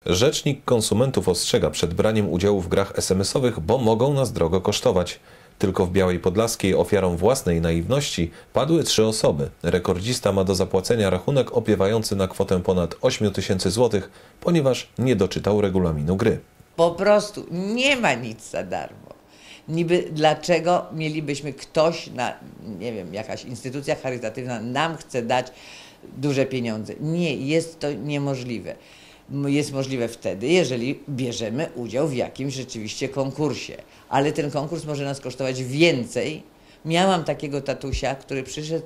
Rzecznik konsumentów ostrzega przed braniem udziału w grach SMS-owych, bo mogą nas drogo kosztować. Tylko w Białej Podlaskiej ofiarą własnej naiwności padły 3 osoby. Rekordzista ma do zapłacenia rachunek opiewający na kwotę ponad 8 000 złotych, ponieważ nie doczytał regulaminu gry. Po prostu nie ma nic za darmo. Niby dlaczego mielibyśmy nie wiem, jakaś instytucja charytatywna nam chce dać duże pieniądze. Nie, jest to niemożliwe. Jest możliwe wtedy, jeżeli bierzemy udział w jakimś rzeczywiście konkursie. Ale ten konkurs może nas kosztować więcej. Miałam takiego tatusia, który przyszedł,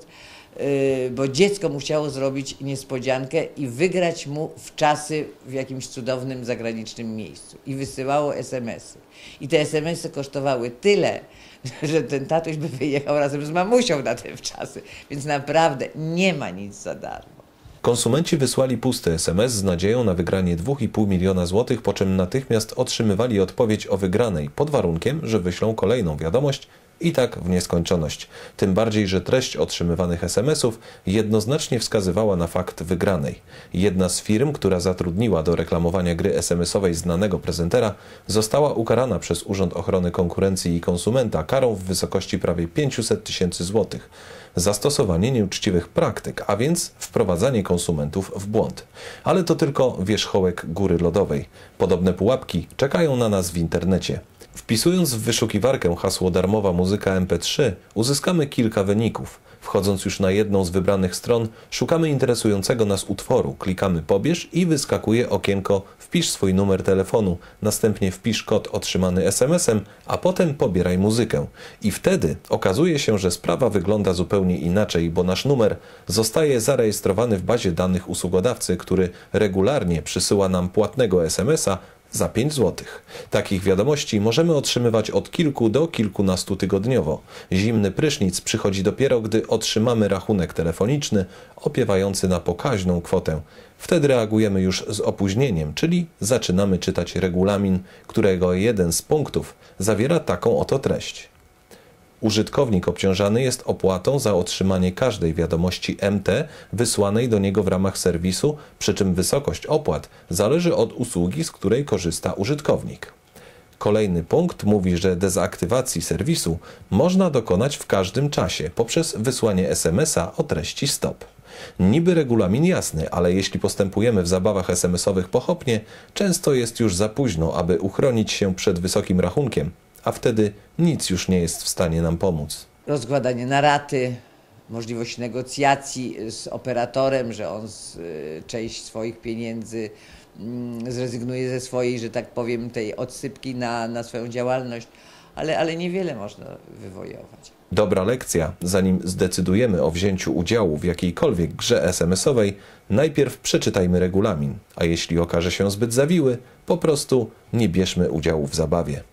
bo dziecko mu chciało zrobić niespodziankę i wygrać mu w czasy w jakimś cudownym zagranicznym miejscu. I wysyłało SMS-y. I te SMS-y kosztowały tyle, że ten tatuś by wyjechał razem z mamusią na te czasy. Więc naprawdę nie ma nic za darmo. Konsumenci wysłali pusty SMS z nadzieją na wygranie 2,5 miliona złotych, po czym natychmiast otrzymywali odpowiedź o wygranej, pod warunkiem, że wyślą kolejną wiadomość i tak w nieskończoność. Tym bardziej, że treść otrzymywanych SMS-ów jednoznacznie wskazywała na fakt wygranej. Jedna z firm, która zatrudniła do reklamowania gry SMS-owej znanego prezentera, została ukarana przez Urząd Ochrony Konkurencji i Konsumenta karą w wysokości prawie 500 000 złotych za stosowanie nieuczciwych praktyk, a więc wprowadzanie konsumentów w błąd. Ale to tylko wierzchołek góry lodowej. Podobne pułapki czekają na nas w internecie. Wpisując w wyszukiwarkę hasło darmowa muzyka MP3, uzyskamy kilka wyników. Wchodząc już na jedną z wybranych stron, szukamy interesującego nas utworu, klikamy pobierz i wyskakuje okienko wpisz swój numer telefonu, następnie wpisz kod otrzymany SMS-em, a potem pobieraj muzykę. I wtedy okazuje się, że sprawa wygląda zupełnie inaczej, bo nasz numer zostaje zarejestrowany w bazie danych usługodawcy, który regularnie przysyła nam płatnego SMS-a za 5 zł. Takich wiadomości możemy otrzymywać od kilku do kilkunastu tygodniowo. Zimny prysznic przychodzi dopiero, gdy otrzymamy rachunek telefoniczny opiewający na pokaźną kwotę. Wtedy reagujemy już z opóźnieniem, czyli zaczynamy czytać regulamin, którego jeden z punktów zawiera taką oto treść. Użytkownik obciążany jest opłatą za otrzymanie każdej wiadomości MT wysłanej do niego w ramach serwisu, przy czym wysokość opłat zależy od usługi, z której korzysta użytkownik. Kolejny punkt mówi, że dezaktywacji serwisu można dokonać w każdym czasie poprzez wysłanie SMS-a o treści stop. Niby regulamin jasny, ale jeśli postępujemy w zabawach SMS-owych pochopnie, często jest już za późno, aby uchronić się przed wysokim rachunkiem, a wtedy nic już nie jest w stanie nam pomóc. Rozkładanie na raty, możliwość negocjacji z operatorem, że on część swoich pieniędzy zrezygnuje ze swojej, że tak powiem, tej odsypki na swoją działalność, ale niewiele można wywojować. Dobra lekcja, zanim zdecydujemy o wzięciu udziału w jakiejkolwiek grze SMS-owej, najpierw przeczytajmy regulamin, a jeśli okaże się zbyt zawiły, po prostu nie bierzmy udziału w zabawie.